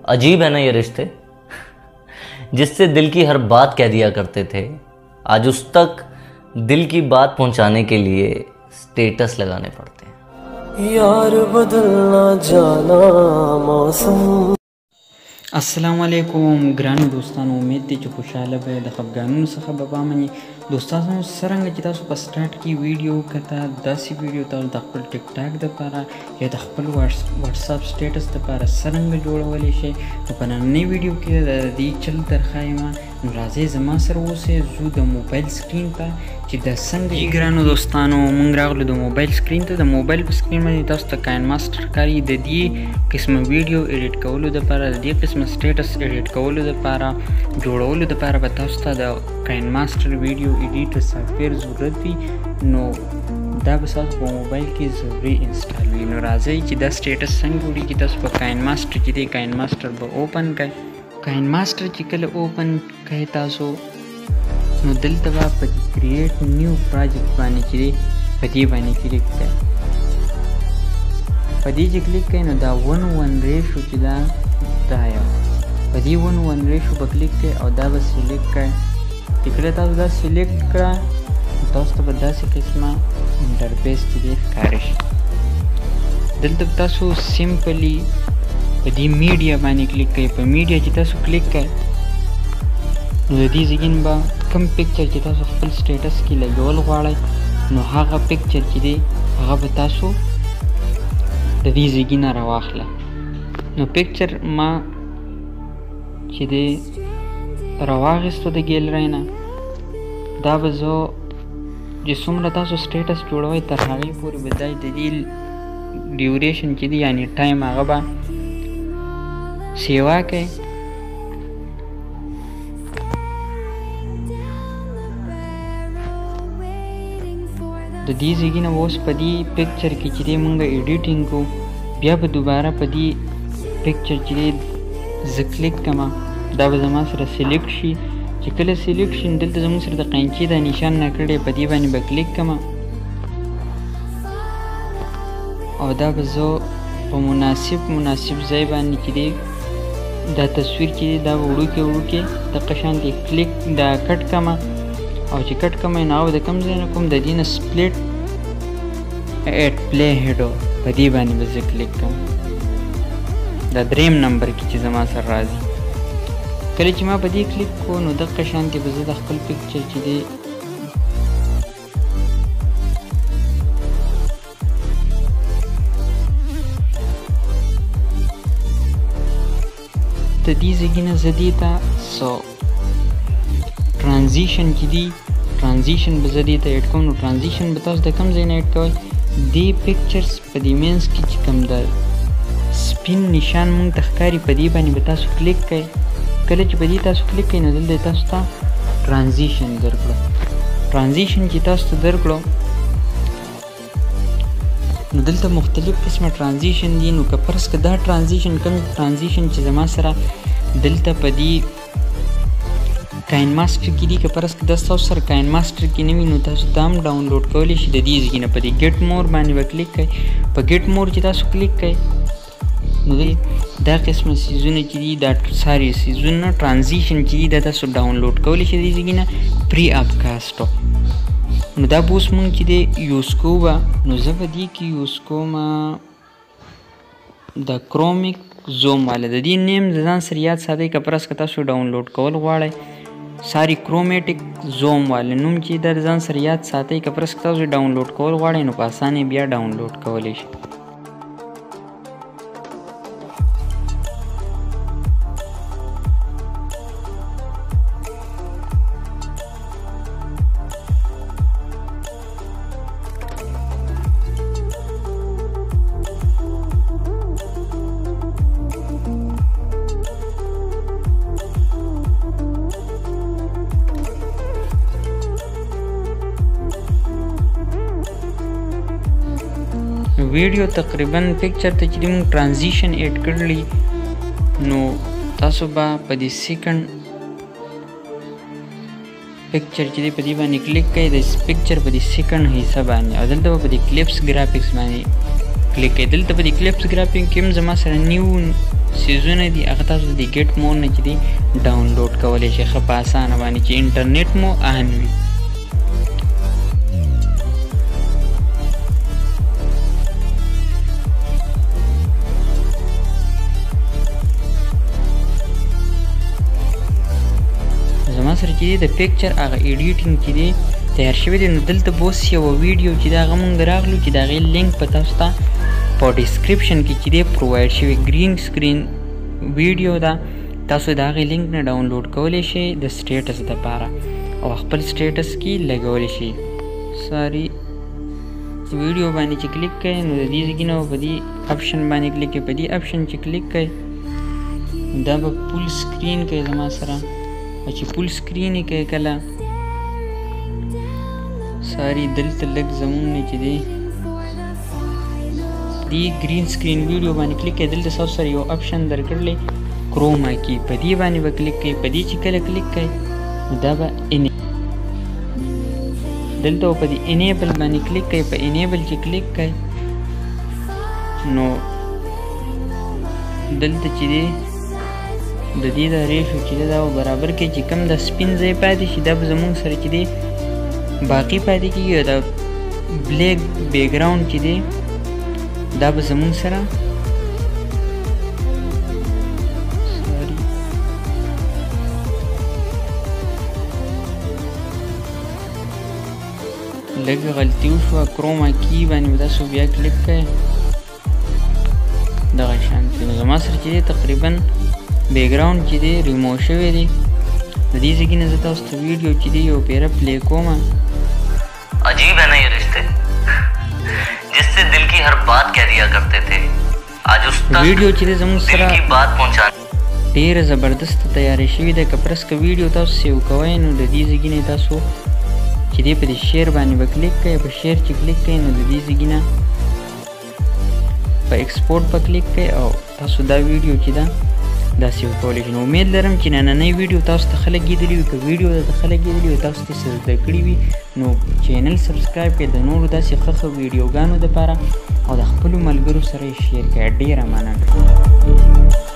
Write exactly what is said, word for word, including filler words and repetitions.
अजीब है ना ये रिश्ते, जिससे दिल की हर बात कह दिया करते थे, आज उस तक दिल की बात पहुंचाने के लिए स्टेटस लगाने पड़ते हैं। यार बदलना जाना मौसम। अस्सलाम वालेकुम ګرانو دوستانو، امید دی چې خوشحاله به د خفګانونو څخه به پامنې. دوستانو څرنګه چې تاسو په سټارټ کې ویډیو کته داسې ویډیو تاسو د خپل ټیک ټاک دپاره یا د خپل واټساپ سټیټس دپاره څرنګه جوړولی شئ، نو په نننۍ ویډیو کې د دې چل درښایم. نو راځئ زما سره اوسئ، ځو د موبایل سکرین ته چې د څنګه جي ګرانو دوستانو مونږ راغلو د موبایل سکرین ته. د موبایل په سکرین باندې تاسو ته کاینماستر ښکاري د دې قسمه ویډیو ایډیټ کولو دپاره، د دې قسمه سټیټس ایډیټ کولو دپاره جوړولو دپاره به تاسو ته د کاینماستر ویډیو ایډیټر سافټویر ضرورت وي. نو دا به تاسو په موبایل کې ضروري انسټال وي. نو راځئ چې دا سټیټس څنګه جوړېږي. تاسو په کاینماستر چې دی کاینماستر به اوپن کړئ. کاینماستر چې کله اوپن کړئ تاسو، نو دلته به په کریټ نیو پروجیکټ باندې چې دی په دې باندې کلیک کړئ. په دې چې کلیک کړئ نو دا ون ون ریشو چې دا دا یو په دې ون ون ریشو به کلیک کړئ او دا به سلیکټ کړئ. چې کله تاسو دا سلیکټ کړه تاسو ته به داسې قسمه انټرفیس چې دی ښکاره شي. دلته تاسو سمپلی په دې میډیا باندې کلیک کړئ. په میډیا چې تاسو کلیک کړئ نو د دې ځای به کوم پکچر چې تاسو خپل سټیټس کې لګول غواړئ نو هغه پکچر چې دی هغه به تاسو د دې ځای نه راواخله. نو پکچر ما چې دی راواخیستو د ګیلرۍ نه، دا به زه چې څومره تاسو سټیټس جوړوئ تر هغې پورې به دا د دې ډیوریشن چې دی یعنې ټایم هغه به سیوا کوئ. د دې ځای نه اوس په دې پکچر کې چې دی مونږ ایډیټینګ کوو، بیا به دوباره په دې پکچر چې دی زه کلیک کړم، دا به زما سره سلیکټ شي. چې کله سلیکټ شي دلته زموږ سره د قینچي دا نشان راکړی، په دې باندې به کلیک کړم او دا به زه په مناسب مناسب ځای باندې چې دی دا تصویر چې دی دا به وړوکې وړوکې دقه شانتې کلیک دا کټ کړم او چې کټ کړم نو هغه د کوم ځای نه کوم د دې نه سپلیټ ایټ پلی هیډو په دې باندې به زه کلیک کړم. دا دریم نمبر کې چې زما سره راځي. کله چې ما په دې کلیک کو نو دقه شانتې به زه د خپل پکچر چې دی د دې ځای نه زه دې ته سو ټرانزیشن چې دی ټرانزیشن به زه دې ته ایډ کوم. نو ټرانزیشن به تاسو د کوم ځای نه ایډ کوئ؟ دې پکچرز په دې مینس کې چې کوم د سپین نشان مونږ ته ښکاري په دې باندې به تاسو کلیک کوئ. کله چې په دې تاسو کلیک کوئ نو دلته تاسو ته ټرانزیشن درکړو. ټرانزیشن چې تاسو ته درکړو نو دلته مختلف قسمه ټرانزیشن دي. نو که فرض که دا ټرانزیشن کوم ټرانزیشن چې زما سره دلته په دې کاینماستر کې دي، که فرض که دا ستاسو سره کاینماستر کې نه وي نو تاسو دا هم ډاونلوډ کولی شئ. د دې ځای نه په دې ګیټ مور باندې به کلیک کوئ. په ګیټ مور چې تاسو کلیک کوئ نو دا قسمه سیزونه چې دي دا ساري سیزونه ټرانزیشن چې دي دا تاسو ډاونلوډ کولی شئ د دې ځای نه پري اپ کاسټو. نو دا به اوس مونږ چې دی یوز کوو به نو زه به دې کې یوز کوم د کرومیک زوم والا. د دې نیم د ځان سره یاد ساتئ، که فرض که تاسو ډاونلوډ کول غواړئ ساري کرومیټک زوم والا نوم چې د ځان سره یاد ساتئ. که فرض که تاسو ډاونلوډ کول غواړئ نو په اسانۍ بیا ډاونلوډ کولی شئ. ویډیو تقریبا پکچر ته چې موږ ټرانزیشن ایډ کړلی نو تاسو به په دې سیکنډ پکچر چې دی په دې باندې کلیک کوئ د پکچر په دې سیکنډ حصه باندې او دلته به په دې کلیپس ګرافیکس باندې کلیک کوئ. دلته په دې کلیپس ګرافیک کې هم زما سره نیو سیزونه دي هغه تاسو د ګیټ مور نه چې دی ډاونلوډ کولی شئ ښه په اسانه باندې چې انټرنیټ مو آن وي. زما سره چې دی د پکچر هغه ایډیټینګ چې دی تیار شوی دی، نو دلته به اوس یوه ویډیو چې د هغه مونږ راغلو چې د هغې لینک به تاسو ته په ډسکرپشن کې چې دی پرووایډ شوی ګرین سکرین ویډیو ده. تاسو د هغې لینک نه ډاونلوډ کولی شئ د سټیټس دپاره او خپل سټیټس کې لګولی شئ. ساري ویډیو باندې چې کلیک کوئ نو د دې ځای نه په دې اپشن باندې کلیک کوئ. په دې اپشن چې کلیک کوئ دا به فول سکرین کوي زما سره، او چې فول سکرین یې کوي کله ساري دلته لږ زمونږ نه چې دی دې ګرین سکرین ویډیو باندې کلیک کوئ. دلته ستاسو سره یو اپشن درکړلی کروما کی، په دې باندې به کلیک کوئ. په دې چې کله کلیک کوئ نو دا به ان دلته په دې انیبل باندې کلیک کوئ. په انیبل چې کلیک کوئ نو دلته چې دی د دې دا ریشو چې دی دا برابر کوي چې کوم د سپین ځای پاتې شي دا به زمونږ سره چې دی باقي پاتې کېږي، او دا بلیک بیکګراوند چې دی دا به زمونږ سره لږ غلطي وشوه. کروما کی باندې به تاسو بیا کلیک کوئ دغه شانتې. نو زما سره چې دی تقریبا بیکګراوند چې دی ریموو شوی دی. د دې ځای نه زه تاسو ته ویډیو چې دی یو پیره پلی کوم. عجیب है ना ये रिश्ते जिससे दिल की हर बात कह दिया करते थे आज उस तक ویډیو چې دی زموږ سره दिल की बात पहुंचाने ډېره زبردست تیارې شوې ده. که پرس که ویډیو تاسو سیو کوئ نو د دې ځای نه تاسو چې دی په دې شیر باندې به کلیک کوئ. په شیر چې کلیک کوئ نو د دې ځای نه په ایکسپورټ به کلیک کوئ او تاسو دا ویډیو چې ده دا سیو کولی شئ. نو امید لرم چې نننۍ ویډیو تاسو ته ښه لګېدلې وي. که ویډیو درته ښه لګېدلې وي تاسو ته څه زده کړي وي نو چینل سبسکرایب کړئ د نورو داسې ښه ښه ویډیوګانو دپاره او د خپلو ملګرو سره یې شیر کړئ. ډیره مننه.